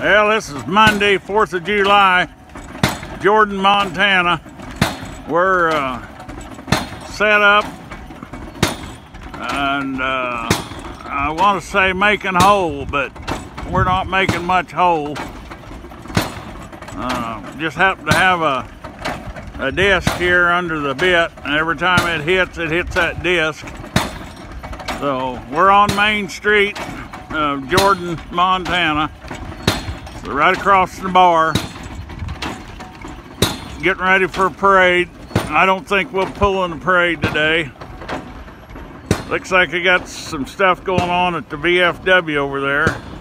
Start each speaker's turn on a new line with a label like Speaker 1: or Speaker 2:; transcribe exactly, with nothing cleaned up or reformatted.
Speaker 1: Well, this is Monday, fourth of July, Jordan, Montana. We're uh, set up and uh, I want to say making whole, but we're not making much whole. Uh, just happen to have a, a disc here under the bit, and every time it hits, it hits that disc. So we're on Main Street of Jordan, Montana. So right across the bar, getting ready for a parade. I don't think we'll pull in the parade today. Looks like I got some stuff going on at the V F W over there.